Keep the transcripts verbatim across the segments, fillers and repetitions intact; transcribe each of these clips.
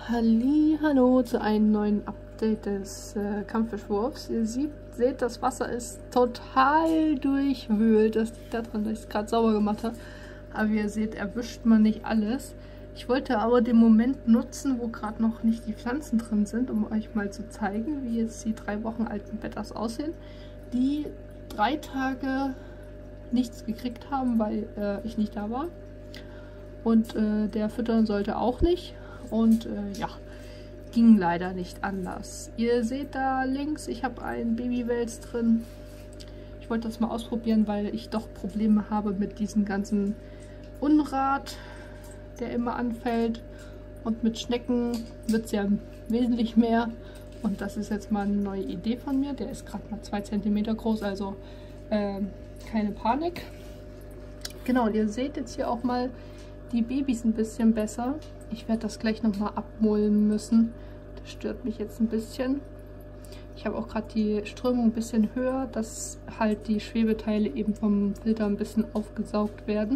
Hallihallo zu einem neuen Update des äh, Kampffischwurfs. Ihr seht, seht, das Wasser ist total durchwühlt. Das liegt daran, dass ich es gerade sauber gemacht habe. Aber wie ihr seht, erwischt man nicht alles. Ich wollte aber den Moment nutzen, wo gerade noch nicht die Pflanzen drin sind, um euch mal zu zeigen, wie jetzt die drei Wochen alten Bettas aussehen, die drei Tage nichts gekriegt haben, weil äh, ich nicht da war. Und äh, der füttern sollte auch nicht. Und äh, ja, ging leider nicht anders. Ihr seht da links, ich habe einen Babywels drin. Ich wollte das mal ausprobieren, weil ich doch Probleme habe mit diesem ganzen Unrat, der immer anfällt. Und mit Schnecken wird es ja wesentlich mehr. Und das ist jetzt mal eine neue Idee von mir. Der ist gerade mal zwei Zentimeter groß, also äh, keine Panik. Genau, und ihr seht jetzt hier auch mal die Babys ein bisschen besser. Ich werde das gleich nochmal abmullen müssen. Das stört mich jetzt ein bisschen. Ich habe auch gerade die Strömung ein bisschen höher, dass halt die Schwebeteile eben vom Filter ein bisschen aufgesaugt werden.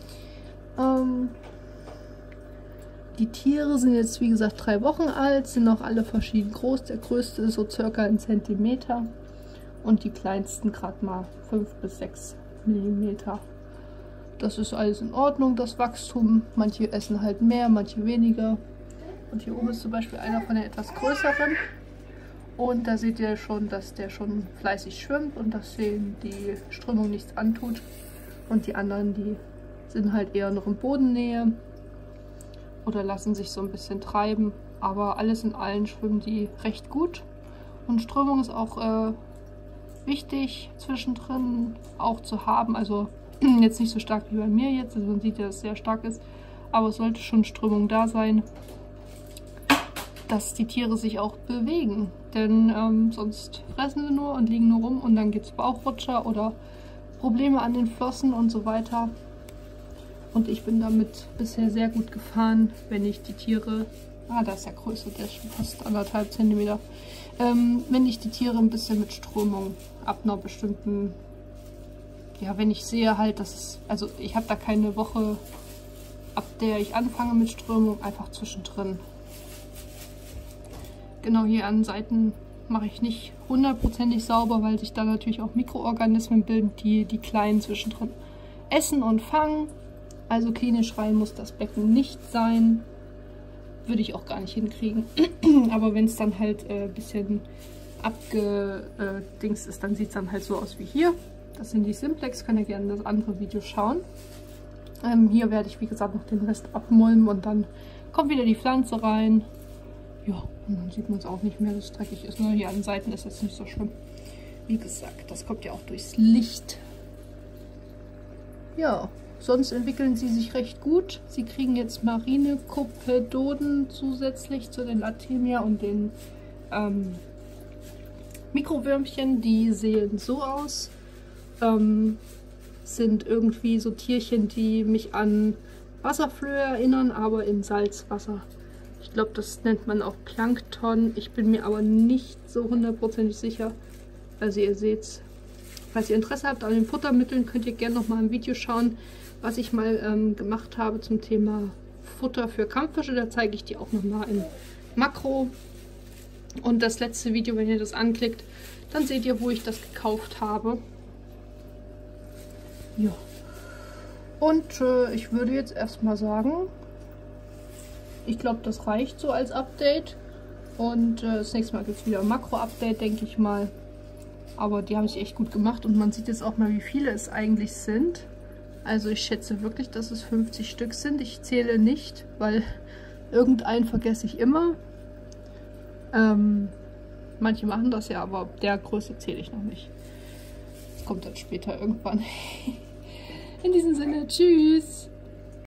Ähm, die Tiere sind jetzt wie gesagt drei Wochen alt, sind auch alle verschieden groß. Der größte ist so circa ein Zentimeter und die kleinsten gerade mal fünf bis sechs Millimeter. Das ist alles in Ordnung, das Wachstum. Manche essen halt mehr, manche weniger. Und hier oben ist zum Beispiel einer von den etwas größeren. Und da seht ihr schon, dass der schon fleißig schwimmt und dass ihm die Strömung nichts antut. Und die anderen, die sind halt eher noch in Bodennähe oder lassen sich so ein bisschen treiben. Aber alles in allem schwimmen die recht gut. Und Strömung ist auch äh, wichtig zwischendrin auch zu haben. Also jetzt nicht so stark wie bei mir jetzt, also man sieht ja, dass es sehr stark ist, aber es sollte schon Strömung da sein, dass die Tiere sich auch bewegen, denn ähm, sonst fressen sie nur und liegen nur rum und dann gibt es Bauchrutscher oder Probleme an den Flossen und so weiter. Und ich bin damit bisher sehr gut gefahren, wenn ich die Tiere, ah, da ist der größte, der ist schon fast anderthalb Zentimeter, ähm, wenn ich die Tiere ein bisschen mit Strömung ab einer bestimmten, ja, wenn ich sehe halt, dass es, also ich habe da keine Woche, ab der ich anfange mit Strömung, einfach zwischendrin. Genau, hier an Seiten mache ich nicht hundertprozentig sauber, weil sich da natürlich auch Mikroorganismen bilden, die die Kleinen zwischendrin essen und fangen. Also klinisch rein muss das Becken nicht sein. Würde ich auch gar nicht hinkriegen. Aber wenn es dann halt ein äh, bisschen abgedingst ist, dann sieht es dann halt so aus wie hier. Das sind die Simplex, könnt ihr gerne das andere Video schauen. Ähm, hier werde ich wie gesagt noch den Rest abmulmen und dann kommt wieder die Pflanze rein. Ja, und dann sieht man es auch nicht mehr, dass es dreckig ist. Nur hier an den Seiten ist jetzt nicht so schlimm. Wie gesagt, das kommt ja auch durchs Licht. Ja, sonst entwickeln sie sich recht gut. Sie kriegen jetzt Marinekoppedoden zusätzlich zu den Artemia und den ähm, Mikrowürmchen. Die sehen so aus. Ähm, sind irgendwie so Tierchen, die mich an Wasserflöhe erinnern, aber in Salzwasser. Ich glaube, das nennt man auch Plankton. Ich bin mir aber nicht so hundertprozentig sicher. Also ihr seht's. Falls ihr Interesse habt an den Futtermitteln, könnt ihr gerne noch mal ein Video schauen, was ich mal ähm, gemacht habe zum Thema Futter für Kampffische. Da zeige ich die auch noch mal in Makro. Und das letzte Video, wenn ihr das anklickt, dann seht ihr, wo ich das gekauft habe. Ja, und äh, ich würde jetzt erstmal sagen, ich glaube, das reicht so als Update. Und äh, das nächste Mal gibt es wieder ein Makro-Update, denke ich mal. Aber die habe ich echt gut gemacht und man sieht jetzt auch mal, wie viele es eigentlich sind. Also ich schätze wirklich, dass es fünfzig Stück sind. Ich zähle nicht, weil irgendeinen vergesse ich immer. Ähm, manche machen das ja, aber der Größe zähle ich noch nicht. Kommt dann später irgendwann. In diesem Sinne, tschüss!